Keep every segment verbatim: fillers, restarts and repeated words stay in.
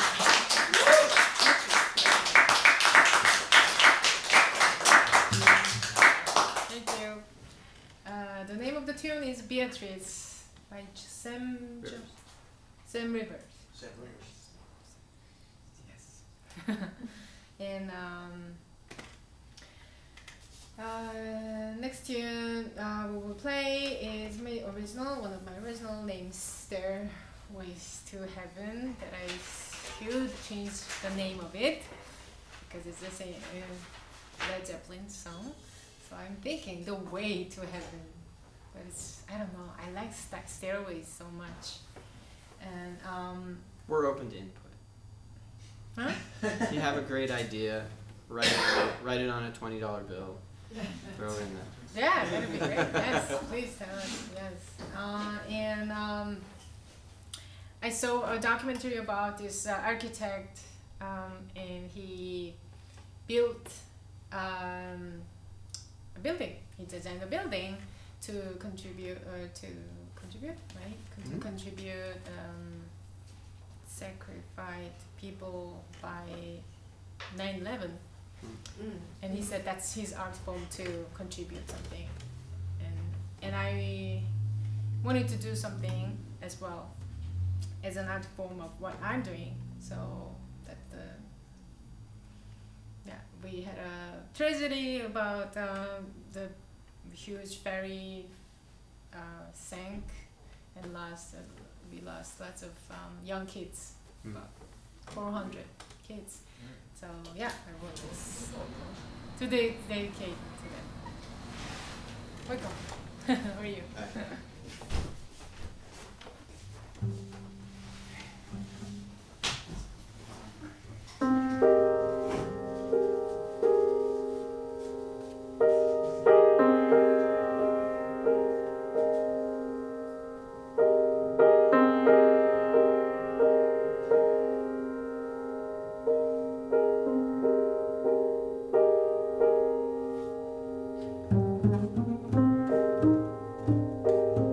Thank you. Uh, the name of the tune is Beatrice by Sam Rivers. Sam Rivers. Sam Rivers. Yes. And um, uh, next tune uh, we will play is my original, one of my original names, Stairways to Heaven, that I should change the name of it because it's just a uh, Led Zeppelin song. So I'm thinking The Way to Heaven, but it's, I don't know, I like sta- Stairways so much. And um, We're open to input. huh? If you have a great idea, write it, write it on a twenty dollar bill. Throw it in there. Yeah, that'd be great. Yes, please tell us. Yes. Uh, and um, I saw a documentary about this uh, architect, um, and he built um, a building. He designed a building to contribute, uh, to contribute, right? Con- Mhm. To contribute um, sacrificed people by nine eleven. Mm. And he said that's his art form to contribute something, and and I wanted to do something as well as an art form of what I'm doing. So that the yeah we had a tragedy about uh, the huge ferry uh, sank and lost uh, we lost lots of um, young kids, Mm. about four hundred kids. So yeah, I wrote this to de- dedicate to them. Welcome. How are you? Thank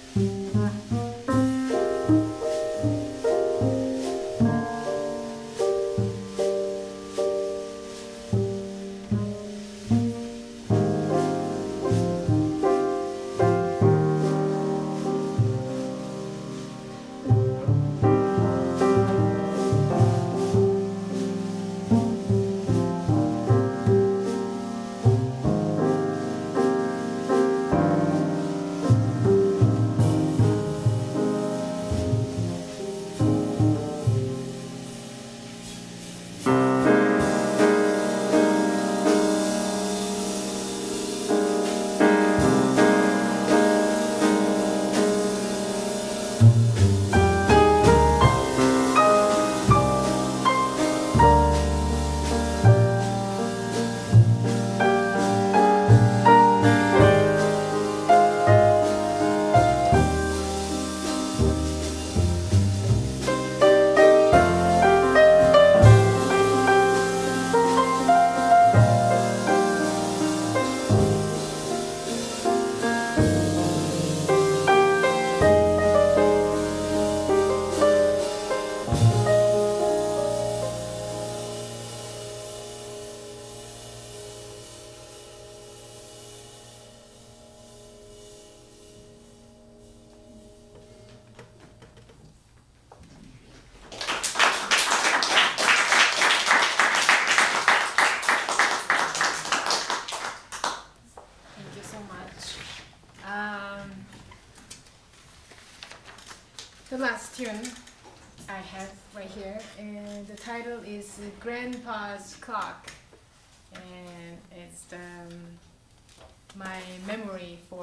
The last tune I have right here, and the title is Grandpa's Clock, and it's the, um, my memory for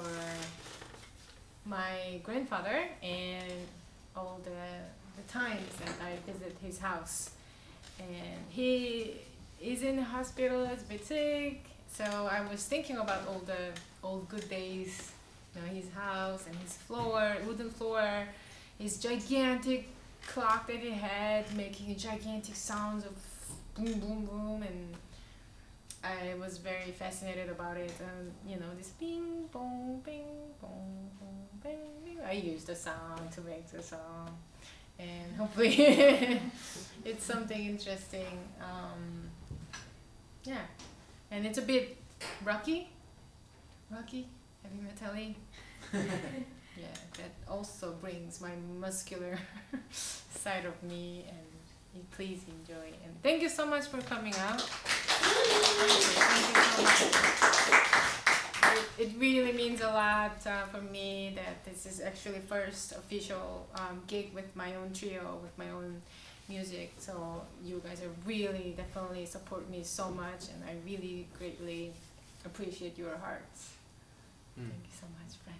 my grandfather and all the, the times that I visit his house. And he is in the hospital, is a bit sick, so I was thinking about all the old good days, you know, his house and his floor, wooden floor, his gigantic clock that he had, making gigantic sounds of boom, boom, boom, and I was very fascinated about it. And you know, this bing, boom, bing, boom, boom, bing, bing. I used the sound to make the song, and hopefully it's something interesting. Um, yeah, and it's a bit rocky, rocky, heavy metal-y. Yeah, that also brings my muscular side of me, and please enjoy. And thank you so much for coming out. Thank you, thank you so much. It, it really means a lot uh, for me that this is actually first official um, gig with my own trio, with my own music. So you guys are really definitely support me so much, and I really greatly appreciate your hearts. Mm. Thank you so much, friends.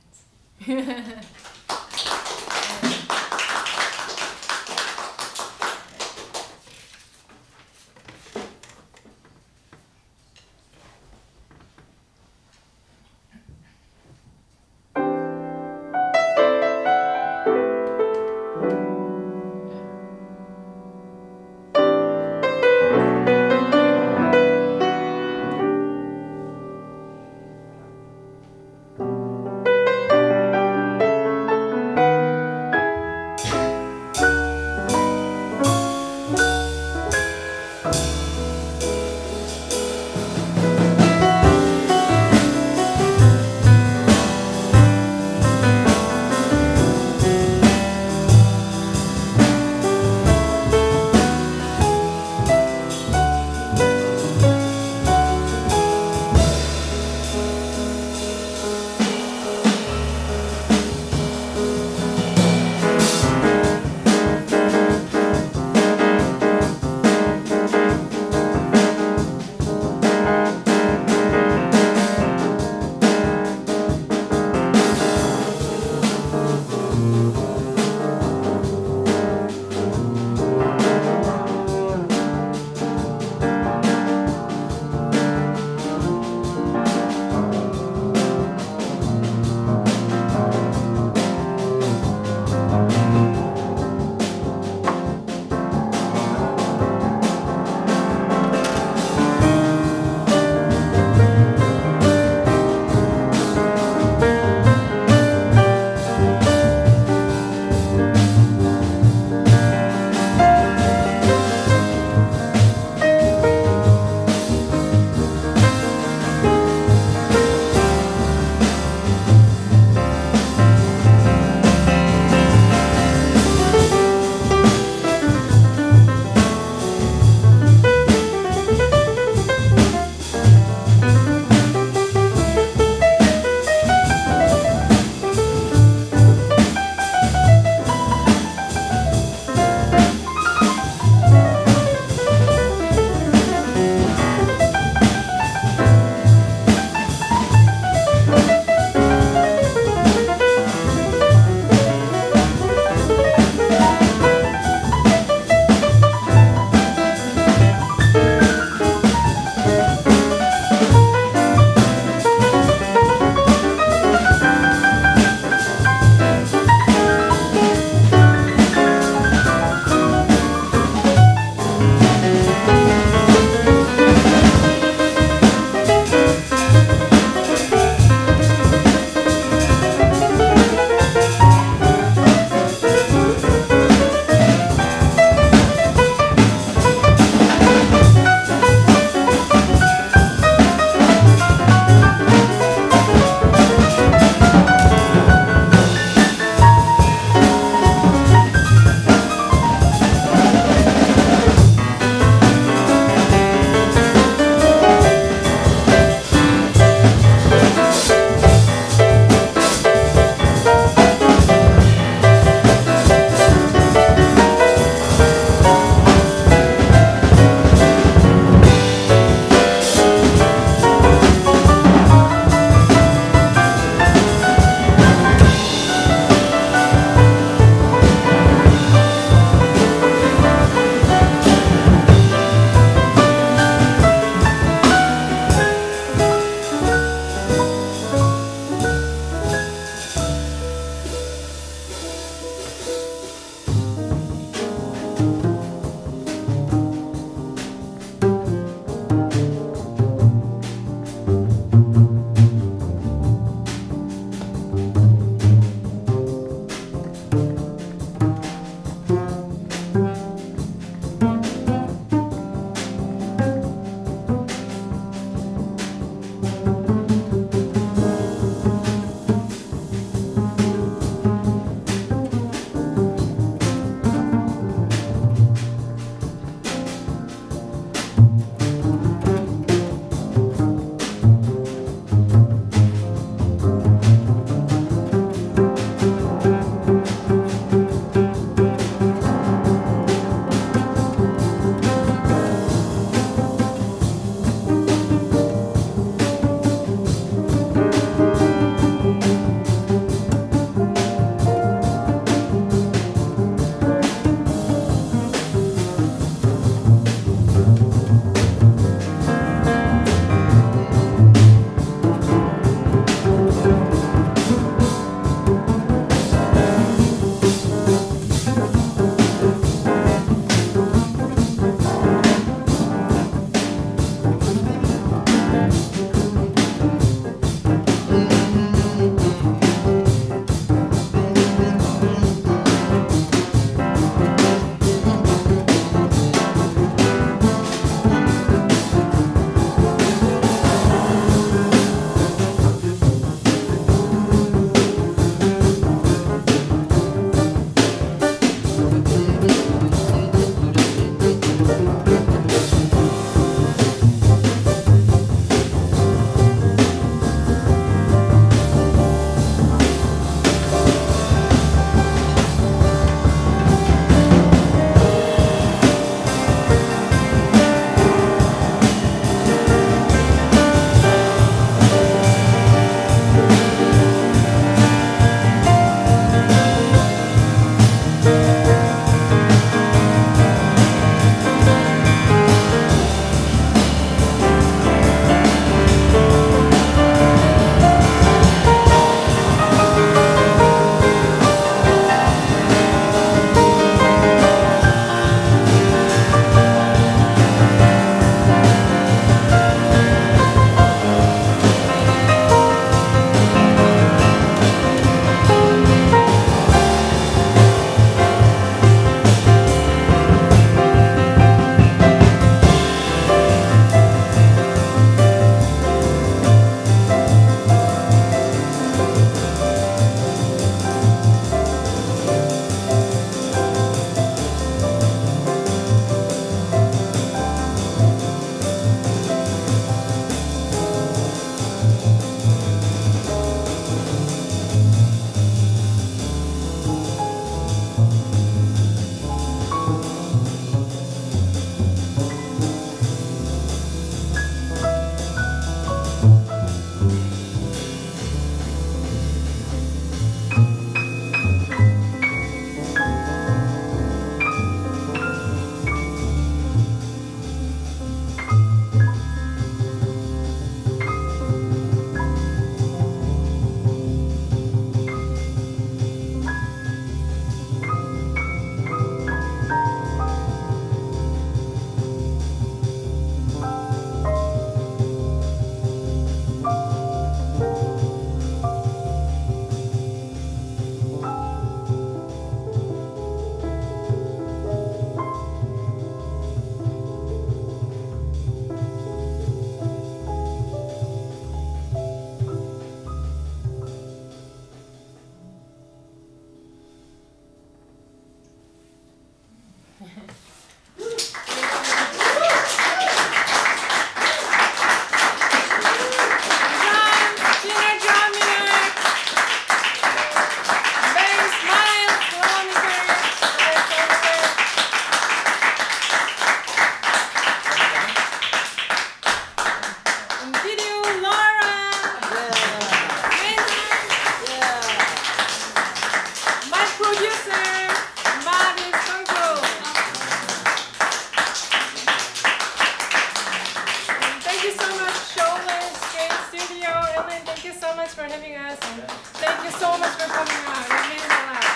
For having us, and thank you so much for coming out. It means a lot.